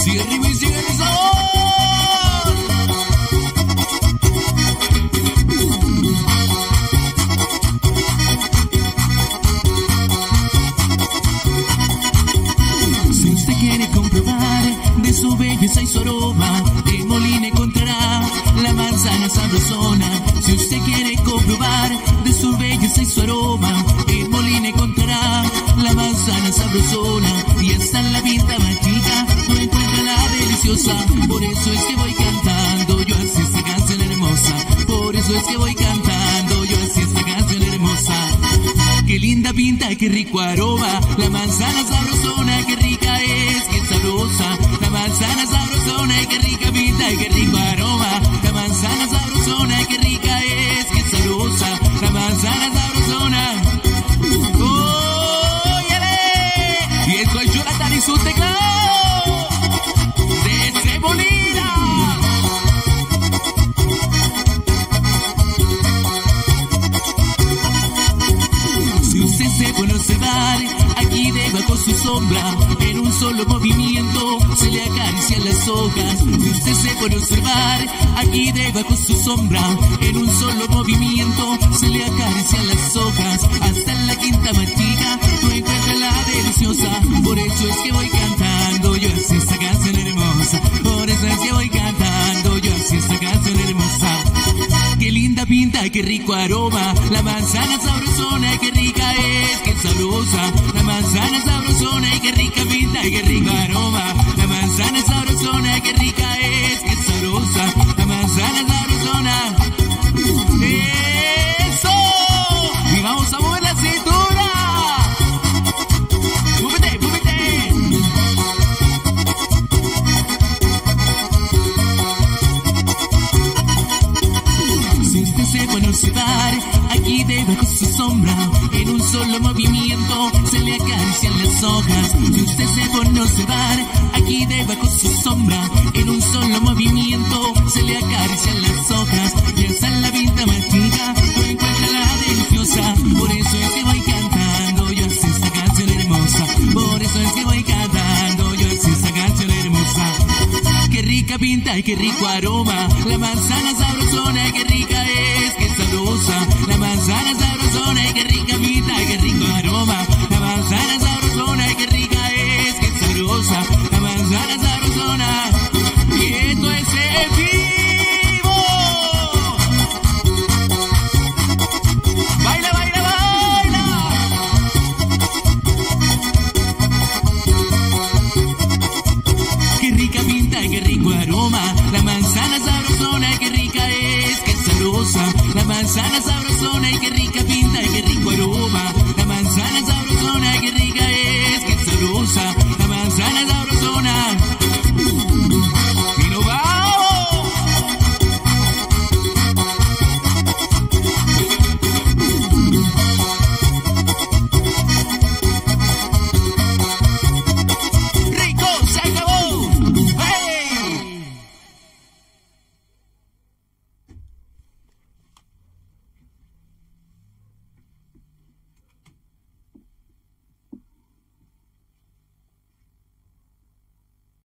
Sigue el ritmo y sigue el sabor. Si usted quiere comprobar de su belleza y su aroma, en Molina encontrará la manzana sabrosona. Si usted quiere comprobar de su belleza y su aroma, en Molina encontrará la manzana sabrosona. Y hasta en la pinta más chica no encuentra la deliciosa. Por eso es que voy cantando yo así esta canción hermosa. Por eso es que voy cantando yo así esta canción hermosa. Qué linda pinta, qué rico aroma, la manzana sabrosona, qué rica es, qué sabrosa. La manzana sabrosona, qué rica pinta, qué rico aroma. La manzana sabrosona, qué rica es, qué sabrosa. La manzana sabrosona. ¡Óyale! Y esto es Jonathan y su teclado desde Molina. Si usted se pone a observar, aquí debajo su sombra, en un solo movimiento se le acarician las hojas. Si usted se pone a observar, aquí debajo su sombra, en un solo movimiento se le acarician las hojas. Hasta en la quinta matica no encuentra la deliciosa. Por eso es que voy cantando yo así esta canción hermosa. Por eso es que voy cantando yo así esta canción hermosa. Qué linda pinta, qué rico aroma, la manzana sabrosona, qué rica es, qué sabrosa. La manzana sabrosona y qué rica pinta, qué rico aroma. La manzana sabrosona, qué rica es, qué sabrosa. La manzana sabrosona. ¡Eso! Y vamos a mover la cintura. ¡Múvete, múvete! Si usted se pone a observar, aquí debajo su sombra, en un solo movimiento se le acarician las hojas. Si usted se pone a observar, aquí debajo su sombra, en un solo movimiento se le acarician las hojas. Y hasta en la pinta más chica no encuentra la deliciosa. Por eso es que voy cantando yo así esta canción hermosa. Por eso es que voy cantando yo así esta canción hermosa. Qué rica pinta y qué rico aroma, la manzana sabrosona, qué rica es, qué sabrosa. La manzana sabrosona y qué rica pinta, qué rico aroma. La manzana sabrosona y qué rica es, qué sabrosa. La manzana sabrosona. Y esto es en vivo. Baila, baila, baila. Qué rica pinta y qué rico aroma, la manzana sabrosona, qué rica es, qué sabrosa. La manzana sabrosona y qué rica